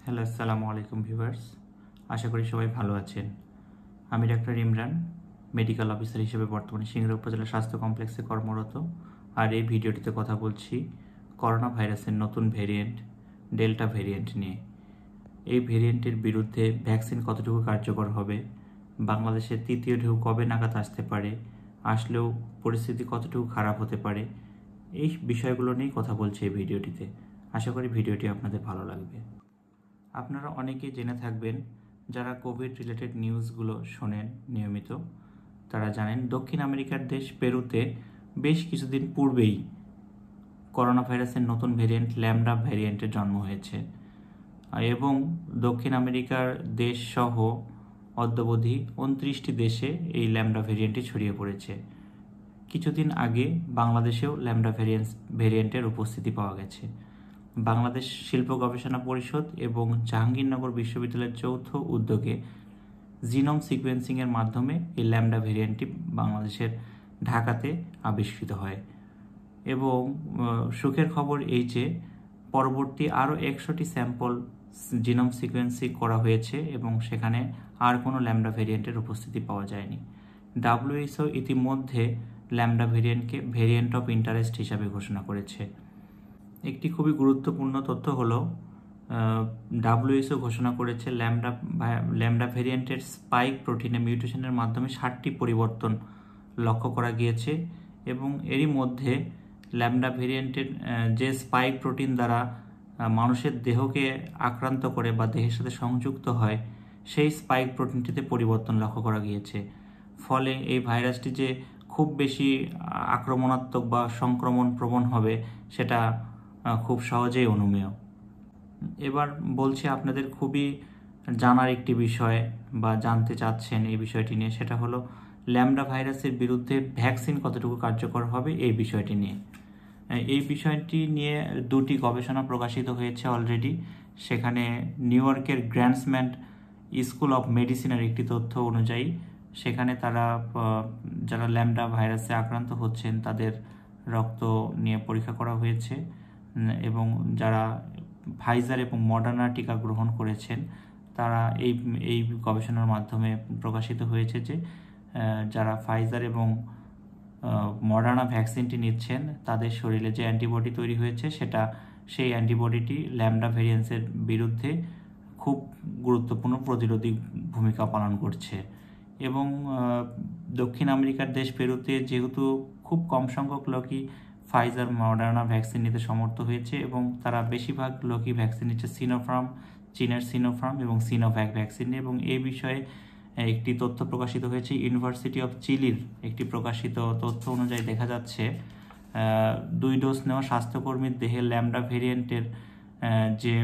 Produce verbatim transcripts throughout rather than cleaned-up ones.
Hello, আসসালামু আলাইকুম viewers. আশা করি সবাই ভালো আছেন। আমি ডাক্তার ইমরান, মেডিকেল অফিসার হিসেবে বর্তমানে সিংড়া উপজেলা স্বাস্থ্য কমপ্লেক্সে কর্মরত। আর এই ভিডিওটিতে কথা বলছি করোনা ভাইরাসের নতুন ভেরিয়েন্ট ডেল্টা ভেরিয়েন্ট নিয়ে। এই ভেরিয়েন্টের বিরুদ্ধে ভ্যাকসিন কতটুকু কার্যকর হবে, বাংলাদেশের তৃতীয় ঢেউ কবে নাগাদ আসতে পারে, আসলেও পরিস্থিতি কতটুকু খারাপ হতে পারে, এই বিষয়গুলো নিয়েই কথা বলছি এই ভিডিওটিতে। আশা করি ভিডিওটি আপনাদের ভালো লাগবে। আপনারা অনেকেই জেনে থাকবেন, যারা কোভিড রিলেটেড নিউজগুলো শোনেন নিয়মিত, তারা জানেন দক্ষিণ আমেরিকার দেশ পেরুতে বেশ কিছুদিন পূর্বেই করোনা ভাইরাসের নতুন ভেরিয়েন্ট ল্যামডা ভ্যারিয়েন্টের জন্ম হয়েছে এবং দক্ষিণ আমেরিকার দেশসহ অদ্যাবধি উনত্রিশটি দেশে এই ল্যামডা ভেরিয়েন্টটি ছড়িয়ে পড়েছে। কিছুদিন আগে বাংলাদেশেও ল্যামডা ভেরিয়েন্ট ভেরিয়েন্টের উপস্থিতি পাওয়া গেছে। বাংলাদেশ শিল্প গবেষণা পরিষদ এবং জাহাঙ্গীরনগর বিশ্ববিদ্যালয়ের যৌথ উদ্যোগে জিনোম সিকোয়েন্সিংয়ের মাধ্যমে এই ল্যামডা ভেরিয়েন্টটি বাংলাদেশের ঢাকাতে আবিষ্কৃত হয় এবং সুখের খবর এই যে পরবর্তী আরও একশোটি স্যাম্পল জিনোম সিকোয়েন্সিং করা হয়েছে এবং সেখানে আর কোনো ল্যামডা ভেরিয়েন্টের উপস্থিতি পাওয়া যায়নি। ডাব্লিউএইচও ইতিমধ্যে ল্যামডা ভেরিয়েন্টকে ভেরিয়েন্ট অফ ইন্টারেস্ট হিসাবে ঘোষণা করেছে। একটি খুবই গুরুত্বপূর্ণ তথ্য হলো ডাব্লিউএইচও ঘোষণা করেছে ল্যামডা ল্যামডা ভেরিয়েন্টের স্পাইক প্রোটিনে মিউটেশনের মাধ্যমে ষাটটি পরিবর্তন লক্ষ্য করা গিয়েছে এবং এরই মধ্যে ল্যামডা ভেরিয়েন্টের যে স্পাইক প্রোটিন দ্বারা মানুষের দেহকে আক্রান্ত করে বা দেহের সাথে সংযুক্ত হয়, সেই স্পাইক প্রোটিনটিতে পরিবর্তন লক্ষ্য করা গিয়েছে। ফলে এই ভাইরাসটি যে খুব বেশি আক্রমণাত্মক বা সংক্রমণ প্রবণ হবে সেটা খুব সহজেই অনুমেয়। এবার বলছি আপনাদের খুবই জানার একটি বিষয় বা জানতে চাচ্ছেন এই বিষয়টি নিয়ে, সেটা হলো ল্যামডা ভাইরাসের বিরুদ্ধে ভ্যাকসিন কতটুকু কার্যকর হবে এই বিষয়টি নিয়ে। এই বিষয়টি নিয়ে দুটি গবেষণা প্রকাশিত হয়েছে অলরেডি। সেখানে নিউ ইয়র্কের গ্র্যান্ডসম্যান স্কুল অফ মেডিসিনের একটি তথ্য অনুযায়ী সেখানে তারা যারা ল্যামডা ভাইরাসে আক্রান্ত হচ্ছেন তাদের রক্ত নিয়ে পরীক্ষা করা হয়েছে এবং যারা ফাইজার এবং মডার্না টিকা গ্রহণ করেছেন তারা এই এই গবেষণার মাধ্যমে প্রকাশিত হয়েছে যে যারা ফাইজার এবং মডার্না ভ্যাকসিনটি নিচ্ছেন তাদের শরীরে যে অ্যান্টিবডি তৈরি হয়েছে সেটা সেই অ্যান্টিবডিটি ল্যামডা ভেরিয়েন্সের বিরুদ্ধে খুব গুরুত্বপূর্ণ প্রতিরোধী ভূমিকা পালন করছে এবং দক্ষিণ আমেরিকার দেশ পেরুতে যেহেতু খুব কম সংখ্যক লোকই ফাইজার মডার্না ভ্যাকসিন নিতে সমর্থ হয়েছে এবং তারা বেশিরভাগ লোকই ভ্যাকসিন নিচ্ছে সিনোফার্ম, চীনের সিনোফার্ম এবং সিনোভ্যাক ভ্যাকসিন নিয়ে। এবং এই বিষয়ে একটি তথ্য প্রকাশিত হয়েছে ইউনিভার্সিটি অফ চিলির একটি প্রকাশিত তথ্য অনুযায়ী দেখা যাচ্ছে দুই ডোজ নেওয়া স্বাস্থ্যকর্মীর দেহে ল্যামডা ভেরিয়েন্টের যে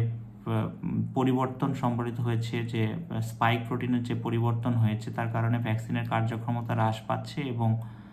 পরিবর্তন সম্বলিত হয়েছে, যে স্পাইক প্রোটিনের যে পরিবর্তন হয়েছে তার কারণে ভ্যাকসিনের কার্যক্ষমতা হ্রাস পাচ্ছে এবং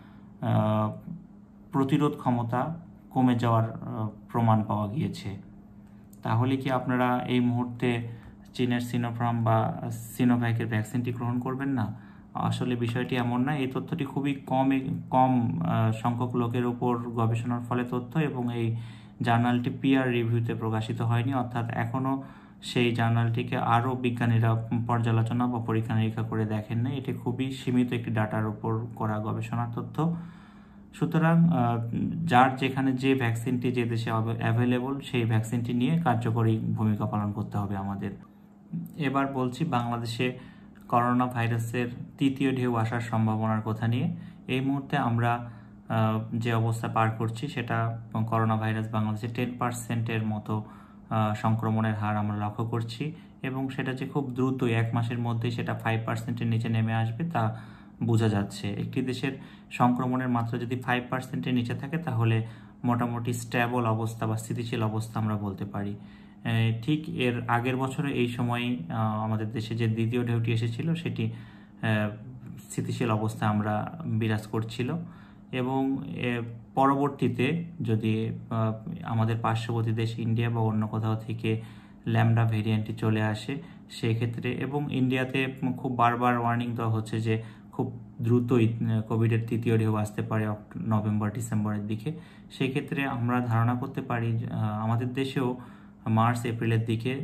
প্রতিরোধ ক্ষমতা কমে যাওয়ার প্রমাণ পাওয়া গিয়েছে। তাহলে কি আপনারা এই মুহূর্তে চীনের সিনোফার্ম বা সিনোভ্যাকের ভ্যাকসিনটি গ্রহণ করবেন না? আসলে বিষয়টি এমন না। এই তথ্যটি খুবই কম কম সংখ্যক লোকের উপর গবেষণার ফলে তথ্য এবং এই জার্নালটি পিয়ার রিভিউতে প্রকাশিত হয়নি, অর্থাৎ এখনও সেই জার্নালটিকে আরও বিজ্ঞানীরা পর্যালোচনা বা পরীক্ষা নিরীক্ষা করে দেখেন না। এটি খুবই সীমিত একটি ডাটার উপর করা গবেষণার তথ্য। সুতরাং যার যেখানে যে ভ্যাকসিনটি যে দেশে অ্যাভেলেবল সেই ভ্যাকসিনটি নিয়ে কার্যকরী ভূমিকা পালন করতে হবে আমাদের। এবার বলছি বাংলাদেশে করোনা ভাইরাসের তৃতীয় ঢেউ আসার সম্ভাবনার কথা নিয়ে। এই মুহূর্তে আমরা যে অবস্থা পার করছি সেটা করোনা ভাইরাস বাংলাদেশে টেন পার্সেন্টের মতো সংক্রমণের হার আমরা লক্ষ্য করছি এবং সেটা যে খুব দ্রুতই এক মাসের মধ্যে সেটা ফাইভ পার্সেন্টের নিচে নেমে আসবে তা বোঝা যাচ্ছে। একটি দেশের সংক্রমণের মাত্রা যদি ফাইভ পার্সেন্টের নিচে থাকে তাহলে মোটামুটি স্ট্যাবল অবস্থা বা স্থিতিশীল অবস্থা আমরা বলতে পারি। ঠিক এর আগের বছরে এই সময়ই আমাদের দেশে যে দ্বিতীয় ঢেউটি এসেছিল সেটি স্থিতিশীল অবস্থা আমরা বিরাজ করছিল এবং পরবর্তীতে যদি আমাদের পার্শ্ববর্তী দেশ ইন্ডিয়া বা অন্য কোথাও থেকে ল্যামডা ভেরিয়েন্টটি চলে আসে সেক্ষেত্রে, এবং ইন্ডিয়াতে খুব বারবার ওয়ার্নিং দেওয়া হচ্ছে যে খুব দ্রুতই কোভিডের তৃতীয় ঢেউ আসতে পারে নভেম্বর ডিসেম্বরের দিকে, সেই ক্ষেত্রে আমরা ধারণা করতে পারি আমাদের দেশেও মার্চ এপ্রিলের দিকে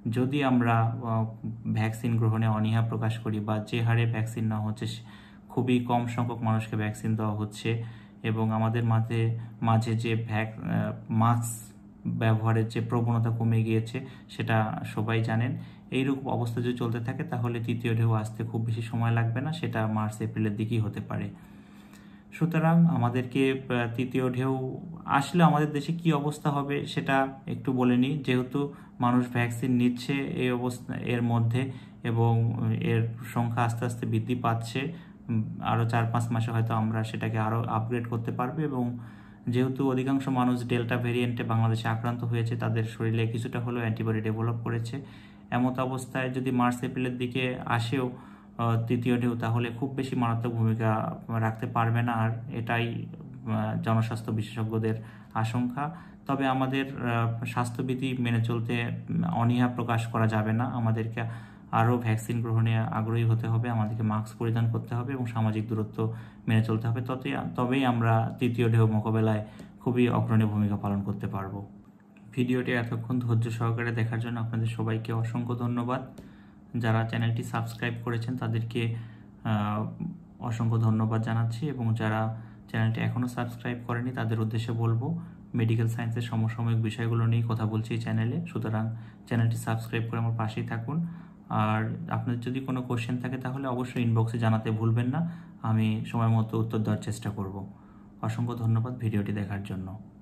যদি আমরা ভ্যাকসিন গ্রহণে অনীহা প্রকাশ করি বা যে হারে ভ্যাকসিন নেওয়া হচ্ছে খুবই কম সংখ্যক মানুষকে ভ্যাকসিন দেওয়া হচ্ছে এবং আমাদের মাঝে মাঝে যে ভ্যাক মাস্ক ব্যবহারের যে প্রবণতা কমে গিয়েছে সেটা সবাই জানেন। এইরকম অবস্থা যদি চলতে থাকে তাহলে তৃতীয় ঢেউ আসতে খুব বেশি সময় লাগবে না, সেটা মার্চ এপ্রিলের দিকেই হতে পারে। সুতরাং আমাদেরকে তৃতীয় ঢেউ আসলে আমাদের দেশে কি অবস্থা হবে সেটা একটু বলে নিই। যেহেতু মানুষ ভ্যাকসিন নিচ্ছে এই অবস্থা এর মধ্যে এবং এর সংখ্যা আস্তে আস্তে বৃদ্ধি পাচ্ছে, আরও চার পাঁচ মাসে হয়তো আমরা সেটাকে আরও আপগ্রেড করতে পারবো। এবং যেহেতু অধিকাংশ মানুষ ডেল্টা ভেরিয়েন্টে বাংলাদেশে আক্রান্ত হয়েছে, তাদের শরীরে কিছুটা হলেও অ্যান্টিবডি ডেভেলপ করেছে। এমত অবস্থায় যদি মার্চ এপ্রিলের দিকে আসেও তৃতীয় ঢেউ, তাহলে খুব বেশি মারাত্মক ভূমিকা রাখতে পারবে না, আর এটাই জনস্বাস্থ্য বিশেষজ্ঞদের আশঙ্কা। তবে আমাদের স্বাস্থ্যবিধি মেনে চলতে অনীহা প্রকাশ করা যাবে না, আমাদেরকে আরও ভ্যাকসিন গ্রহণে আগ্রহী হতে হবে, আমাদেরকে মাস্ক পরিধান করতে হবে এবং সামাজিক দূরত্ব মেনে চলতে হবে। তবে তবেই আমরা তৃতীয় ঢেউ মোকাবেলায় খুবই অগ্রণী ভূমিকা পালন করতে পারবো। ভিডিওটি এতক্ষণ ধৈর্য সহকারে দেখার জন্য আপনাদের সবাইকে অসংখ্য ধন্যবাদ। যারা চ্যানেলটি সাবস্ক্রাইব করেছেন তাদেরকে অসংখ্য ধন্যবাদ জানাচ্ছি, এবং যারা চ্যানেলটি এখনও সাবস্ক্রাইব করেনি তাদের উদ্দেশ্যে বলবো, মেডিকেল সায়েন্সের সমসাময়িক বিষয়গুলো নিয়ে কথা বলছি এই চ্যানেলে। সুতরাং চ্যানেলটি সাবস্ক্রাইব করে আমার পাশেই থাকুন। আর আপনাদের যদি কোনো কোশ্চেন থাকে তাহলে অবশ্যই ইনবক্সে জানাতে ভুলবেন না, আমি সময় মতো উত্তর দেওয়ার চেষ্টা করব। অসংখ্য ধন্যবাদ ভিডিওটি দেখার জন্য।